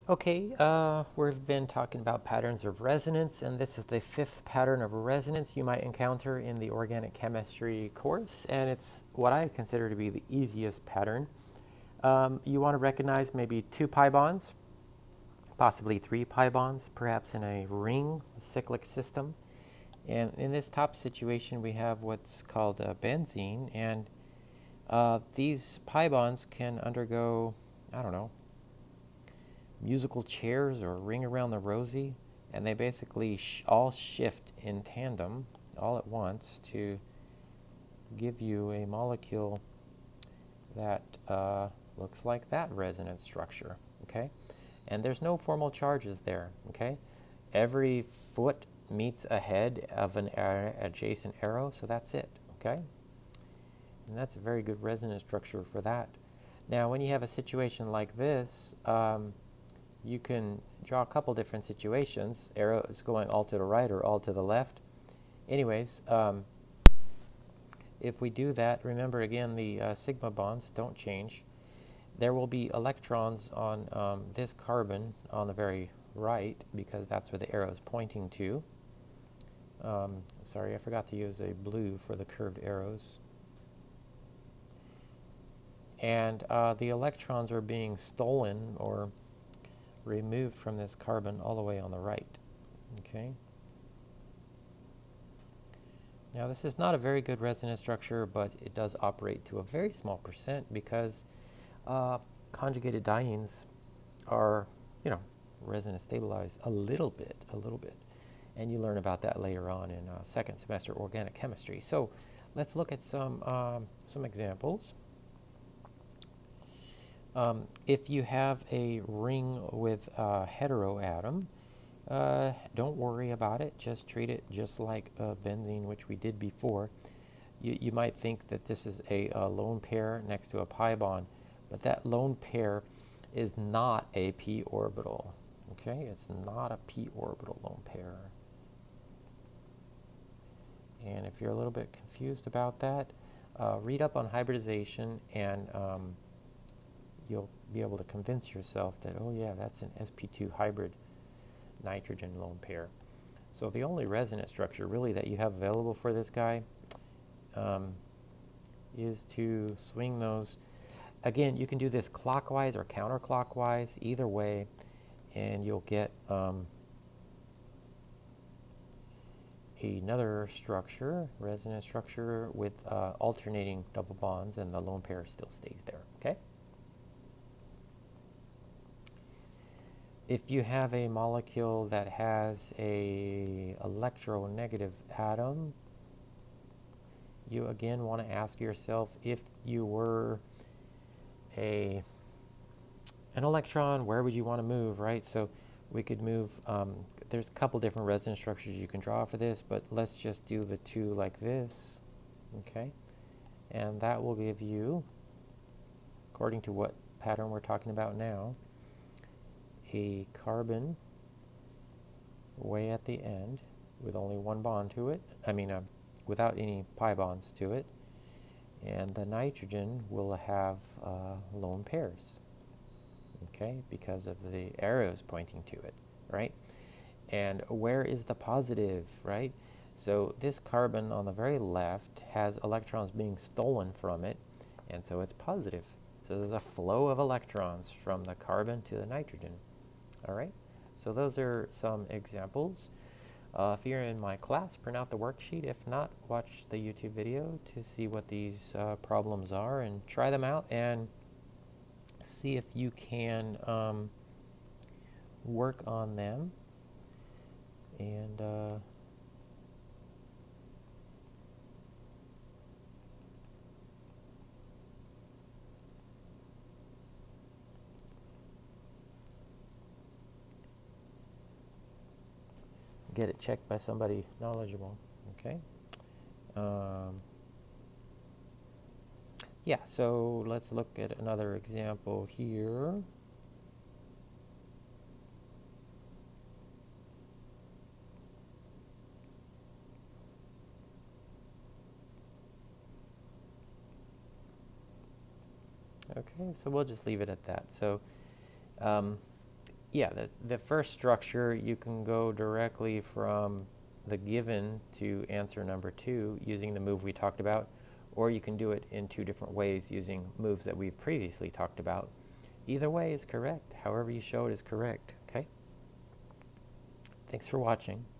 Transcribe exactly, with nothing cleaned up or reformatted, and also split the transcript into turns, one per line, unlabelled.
Okay, uh, we've been talking about patterns of resonance, and this is the fifth pattern of resonance you might encounter in the organic chemistry course, and it's what I consider to be the easiest pattern. Um, you want to recognize maybe two pi bonds, possibly three pi bonds, perhaps in a ring, a cyclic system. And in this top situation, we have what's called a benzene, and uh, these pi bonds can undergo, I don't know, musical chairs or ring around the rosy, and they basically sh all shift in tandem all at once to give you a molecule that uh, looks like that resonance structure, okay? And there's no formal charges there, okay? Every foot meets a head of an adjacent arrow, so that's it, okay? And that's a very good resonance structure for that. Now, when you have a situation like this, um, you can draw a couple different situations. Arrow is going all to the right or all to the left. Anyways, um, if we do that, remember again the uh, sigma bonds don't change. There will be electrons on um, this carbon on the very right because that's where the arrow is pointing to. Um, sorry, I forgot to use a blue for the curved arrows. And uh, the electrons are being stolen or removed from this carbon all the way on the right, okay? Now this is not a very good resonance structure, but it does operate to a very small percent because uh, conjugated dienes are, you know, resonance stabilized a little bit, a little bit. And you learn about that later on in uh, second semester organic chemistry. So let's look at some, um, some examples. Um, if you have a ring with a heteroatom, uh, don't worry about it. Just treat it just like uh, benzene, which we did before. You, you might think that this is a, a lone pair next to a pi bond, but that lone pair is not a p orbital. Okay, it's not a p orbital lone pair. And if you're a little bit confused about that, uh, read up on hybridization and um, you'll be able to convince yourself that, oh yeah, that's an s p two hybrid nitrogen lone pair. So the only resonance structure really that you have available for this guy um, is to swing those. Again, you can do this clockwise or counterclockwise, either way, and you'll get um, another structure, resonance structure with uh, alternating double bonds, and the lone pair still stays there, okay? If you have a molecule that has a electronegative atom, you again want to ask yourself, if you were a an electron, where would you want to move, right? So we could move, um, there's a couple different resonance structures you can draw for this, but let's just do the two like this, okay? And that will give you, according to what pattern we're talking about now, a carbon way at the end with only one bond to it, I mean uh, without any pi bonds to it, and the nitrogen will have uh, lone pairs, okay, because of the arrows pointing to it, right? And where is the positive, right? So this carbon on the very left has electrons being stolen from it, and so it's positive. So there's a flow of electrons from the carbon to the nitrogen. All right, so those are some examples. Uh, if you're in my class, print out the worksheet. If not, watch the YouTube video to see what these uh, problems are and try them out and see if you can um, work on them. And uh, get it checked by somebody knowledgeable, okay? Um, yeah, so let's look at another example here. Okay, so we'll just leave it at that. So um, Yeah, the, the first structure, you can go directly from the given to answer number two using the move we talked about, or you can do it in two different ways using moves that we've previously talked about. Either way is correct. However you show it is correct, okay? Thanks for watching.